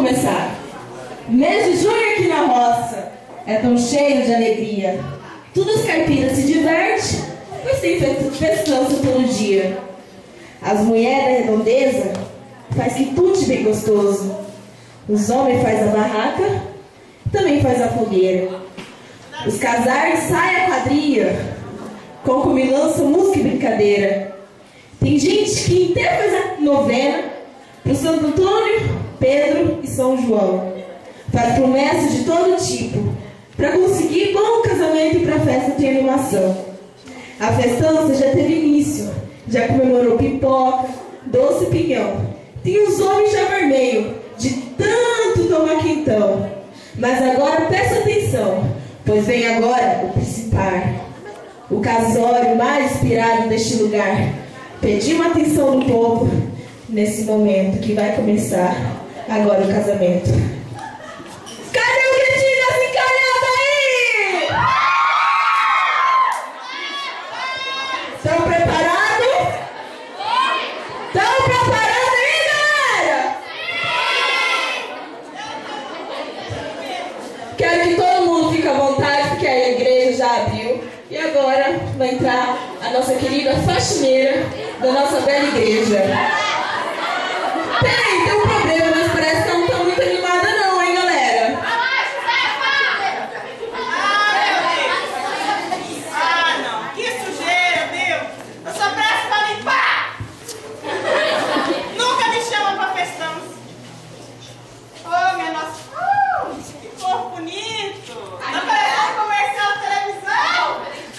começar. Mês de junho aqui na roça é tão cheio de alegria. Todas as caipiras se divertem, pois tem festança todo dia. As mulheres da redondeza faz quitute bem gostoso. Os homens faz a barraca, também faz a fogueira. Os casais saem a quadrilha, com comilança, música e brincadeira. Tem gente que inteira faz a novena pro Santo Antônio, Pedro e São João. Faz promessas de todo tipo, para conseguir bom casamento e para festa ter animação. A festança já teve início, já comemorou pipoca, doce e pinhão. Tem os homens já vermelho, de tanto tomar quentão. Mas agora presta atenção, pois vem agora o principal, o casório mais inspirado deste lugar. Pedimos atenção do povo nesse momento que vai começar agora o casamento. Cadê o gritinho das encalhadas aí? Estão preparados? Estão preparados aí, galera? Quero que todo mundo fique à vontade, porque a igreja já abriu. E agora vai entrar a nossa querida faxineira da nossa bela igreja. Peraí, tem um problema, mas parece que ela não está muito animada não, hein, galera? Ah, não. Que sujeira, Deus. Eu só presto pra limpar. Nunca me chamam pra festança. Oh, minha nossa. Que corpo bonito. Não parece um comercial de televisão.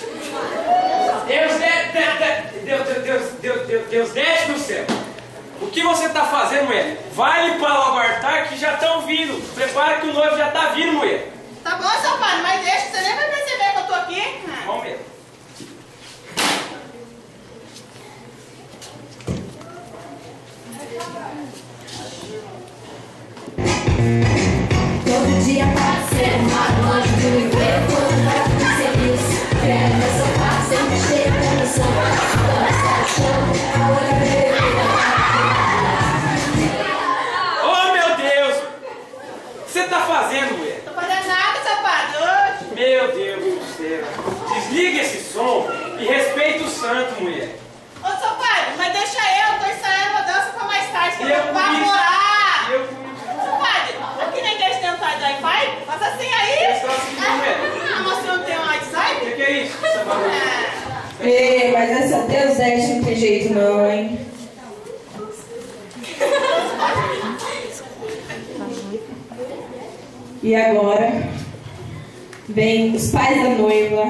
Deus desce do céu. O que você está fazendo, mulher? Vai limpar logo o altar que já estão vindo. Prepara que o noivo já está vindo, mulher. Tá bom, seu padre, mas deixa, você nem vai perceber que eu tô aqui. Vamos mesmo. Todo dia pode ser uma noite de viver, todo mundo de serviço. Quero meu sofá, sempre cheio de emoção. Dança no chão, a outra Oh, meu Deus! O que você está fazendo, mulher? Tô fazendo nada, seu padre, hoje. Meu Deus do céu. Desliga esse som e respeita o santo, mulher. Ô, seu padre, mas deixa eu, tô ensaiando uma dança pra mais tarde, que eu vou com isso. evaporar. Eu com isso. Seu padre, aqui na igreja tem um tal de Wi-Fi? Faz assim aí. Esse troço aqui, mulher. Ah, mas você não tem um WhatsApp? O que é isso? Essa barulho? Ei, mas essa Deus desce não tem jeito não, hein? E agora vem os pais da noiva,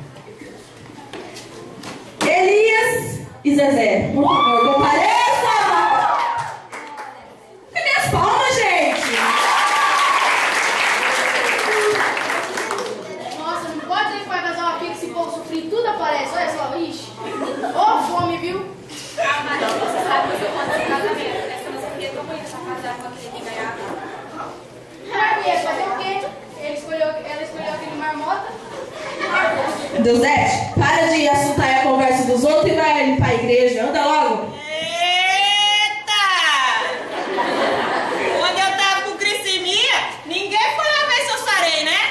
Elias e Zezé. Por favor, compareça! Cadê as palmas, gente? Nossa, não pode ter que vai casar uma filha que esse povo sofrer tudo aparece. Olha só, ixi. Ô, fome, viu? Ah, mas você sabe que eu sou contra esse casamento. Essa nossa filha que eu conheço a casar com aquele que ganhava. Vai conhecer fazer o quê? Ela escolheu aquele marmota. Deusete, para de assuntar a conversa dos outros e vai limpar a igreja. Anda logo. Eita! Quando eu tava com glicemia, ninguém foi lá ver se eu sarei, né?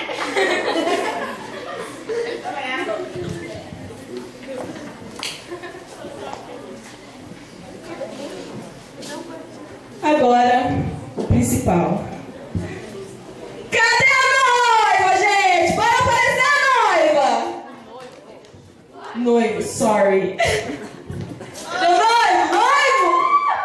Agora, o principal. Cadê a noiva, gente? Bora aparecer a noiva! Noivo, sorry. Cadê o noivo? Noivo!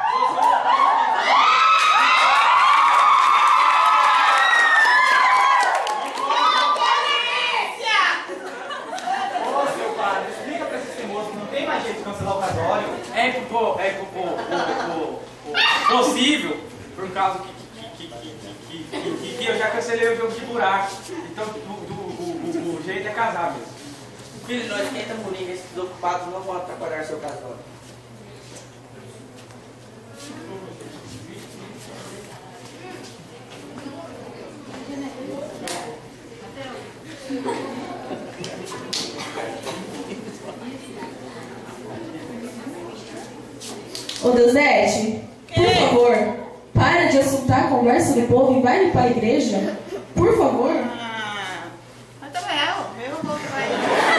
Ô, seu padre, explica pra esse moço que não tem mais jeito de cancelar o casório. É possível, por causa que eu já cancelei o jogo de buraco. Então, o jeito é casar mesmo. Filho, nós quem estamos unidos, esses desocupados não vão atrapalhar seu casório. Ô, Deusete, por favor, para de de assuntar a conversa do povo e vai limpar a igreja? Por favor. Mas também eu vou que vai.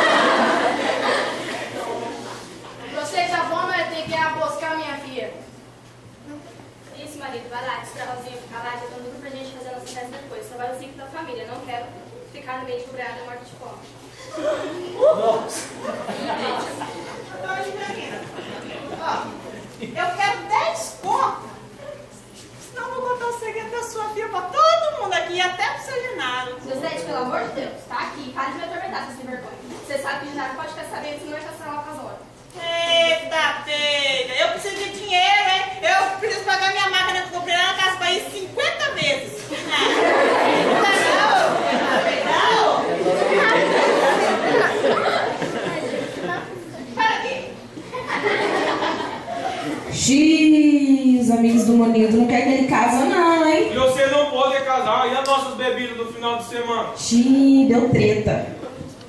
Você tá bom, mas tem que ir buscar minha filha. Isso, marido, vai lá, diz pra Rosinha ficar lá, já dando tudo pra gente fazer a nossa festa depois. Só vai o ciclo da família, não quero ficar no meio de brada morta de fome. Nossa. Ó, eu quero 10 contos. Senão eu vou contar o segredo da sua filha pra todo mundo aqui, até pro seu Genaro. José, pelo amor de Deus, tá aqui, para de me atormentar, sem vergonha. Você sabe que o Genaro pode ficar sabendo, senão vai cancelar o casório. Eita, pega! Eu preciso de dinheiro, hein? Eu preciso pagar minha máquina que eu comprei lá na Casa Bahia 50 vezes. Para aqui. Xiii, os amigos do Manildo não querem que ele casa não, hein? E você não pode casar. E as nossas bebidas no final de semana? Xiii, deu treta.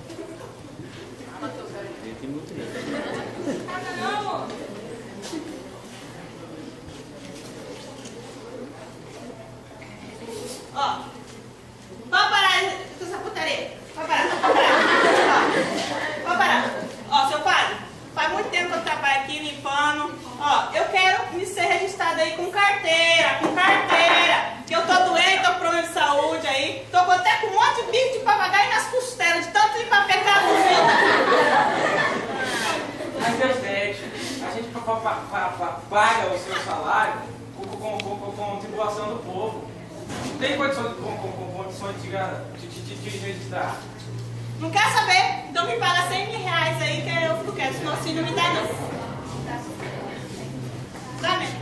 Ó, pode parar com essa putaria. Pode parar, pode parar. Ó, pode parar. Ó, seu padre, faz muito tempo que eu trabalho aqui limpando. Ó, eu quero me ser registrado aí com carteira, que eu tô doente, tô com problema de saúde aí. Tô até com um monte de bico de papagaio nas costelas, de tanto limpar pecado. Mas Deus deixa. A gente paga o seu salário com tribulação do povo. Não tem condições de registrar. Não quer saber? Então me paga 100 mil reais aí que eu fico quieto, senão assim não me dá não. Dá mesmo.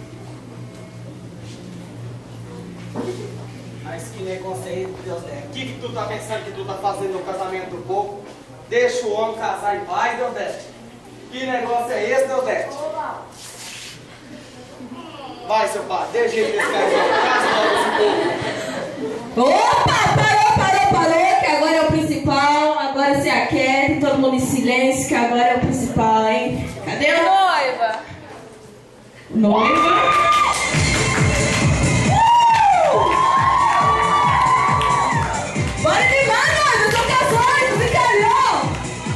Mas que negócio é esse, Deus Deus? O que tu tá pensando que tu tá fazendo no casamento do povo? Deixa o homem casar em paz, Deus Deus. Que negócio é esse, Deus Deus? Vai, seu pai, dê jeito nesse cara, casa logo esse povo. Opa, parou, que agora é o principal. Agora se aquieta, todo mundo em silêncio, que agora é o principal, hein? Cadê a Noiva! noiva? Bora animar, noiva, eu sou casório, você calhou!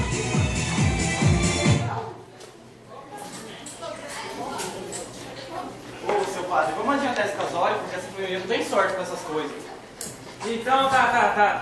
Ô, seu padre, vamos adiantar esse casório, porque essa família não tem sorte com essas coisas. Então, tá.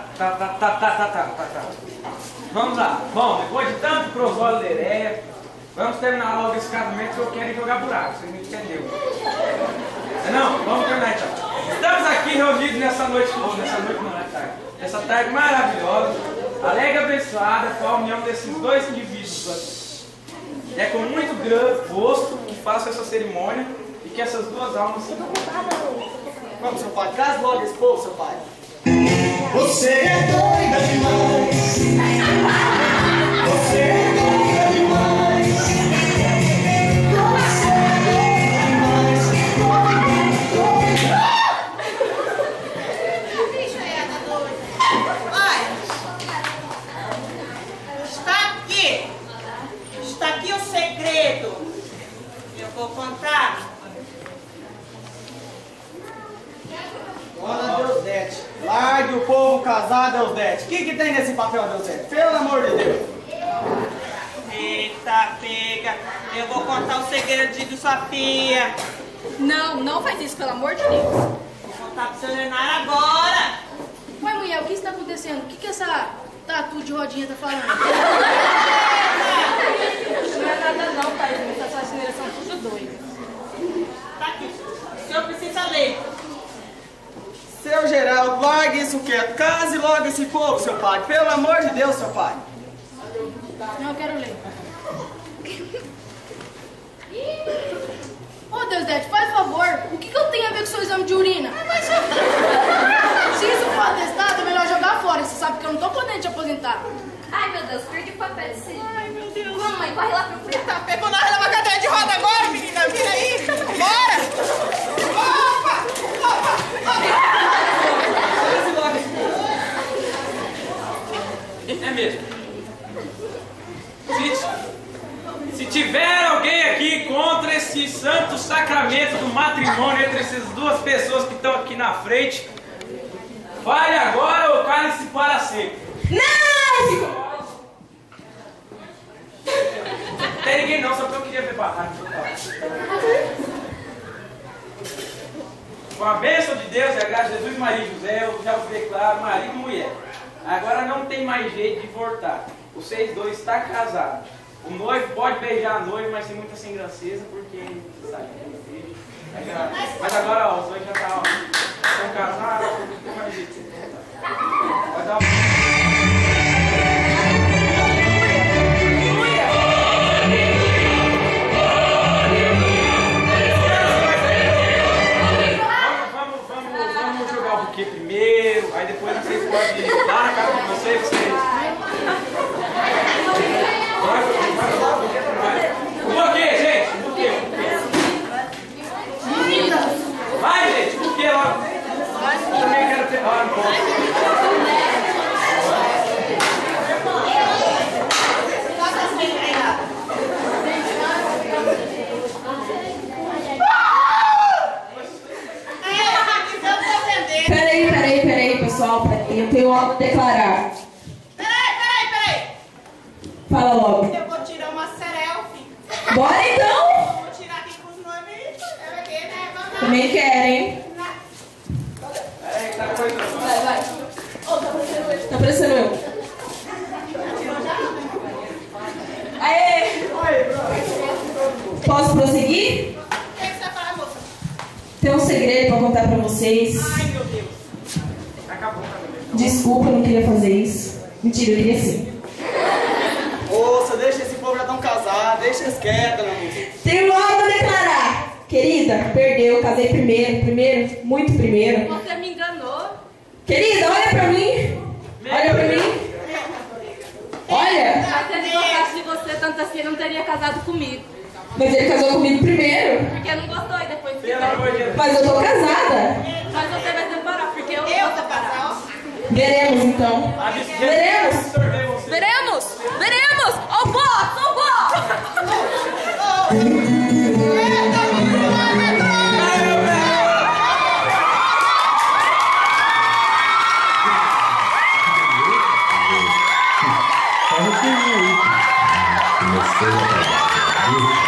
Vamos lá. Bom, depois de tanto prosólio de ideia, vamos terminar logo esse casamento que eu quero jogar buraco. Vocês me entenderam? Não, vamos terminar então. Estamos aqui reunidos nessa noite essa tarde maravilhosa, alegre e abençoada com a união desses dois indivíduos. É com muito gosto que faço essa cerimônia e que essas duas almas se Vamos, seu pai, traz logo esse povo, seu pai. Você é doida demais. Você é doida demais. Você é doida demais. Bicho aí, anda doida. Olha, está aqui o segredo. Eu vou contar. Dona Deusdete, largue o povo casar, Deusdete. O que tem nesse papel, Deusdete? Pelo amor de Deus. Eita, pega. Eu vou contar o segredo de sua filha. Não faz isso, pelo amor de Deus. Vou contar pro seu Genaro agora. Ué, mulher, o que está acontecendo? O que essa tatu de rodinha tá falando? Não é nada não, pai. Essas faxineiras são tudo doidas. Tá aqui. O senhor precisa ler. Seu Geraldo, largue isso quieto. Case logo esse povo, seu pai. Pelo amor de Deus, seu pai. Não, eu quero ler. Ô, Deusdete, faz favor. O que eu tenho a ver com o seu exame de urina? Se isso for atestado, é melhor jogar fora. Você sabe que eu não tô podendo te aposentar. Ai, meu Deus, perdi o papel desse. Ai, meu Deus. Vamos, mãe, corre lá procurar. Tá, pegou na hora da cadeira de roda agora, menina. Vira aí. Bora. Opa. É mesmo. Se tiver alguém aqui contra esse esse santo sacramento do matrimônio entre essas duas pessoas que estão aqui na frente, fale agora ou cale-se para sempre. Não! Não tem ninguém não, só porque eu queria ver barraco. Com a bênção de Deus e a graça de Jesus, Maria e José, eu já os declaro marido e mulher. Agora não tem mais jeito de voltar. Vocês dois estão casados. O noivo pode beijar a noiva, mas tem muita sem graceza, porque sabe que ele beija. Mas agora, ó, os dois já estão casados, não tem mais jeito. Pode dar Vamos jogar o buquê primeiro, aí depois vocês podem ir lá na casa de vocês. O buquê, gente, o buquê. Vai, gente, o buquê lá. Eu também quero ter. Ah, não posso. Peraí, pessoal, peraí. Eu tenho algo a declarar. Peraí. Fala logo. Eu vou tirar uma selfie. Bora então! Vou tirar aqui com os noivos e eu aqui, né? Vamos. Também querem. Peraí, tá coisando. Vai. Tá parecendo eu. Aê! Posso prosseguir? O que você vai falar, moça? Tem um segredo pra contar pra vocês. Ai, meu Deus. Acabou, acabou. Desculpa, eu não queria fazer isso. Mentira, eu queria sim. Moça, deixa esse povo já tão casado, deixa eles quietos, né, moça? Tenho algo a declarar. Querida, perdeu, casei primeiro, muito primeiro. Você me enganou. Querida, olha pra mim. Olha pra mim. Olha. Mas se ele gostasse de você tanto assim, ele não teria casado comigo. Mas ele casou comigo primeiro. Porque não gostou e depois Pelo amor de Deus. Mas eu tô casada. Mas você vai separar, porque eu Eu vou vou separar. passar, ó. Veremos então. Veremos. Absorver você. Veremos! Ó o box! Você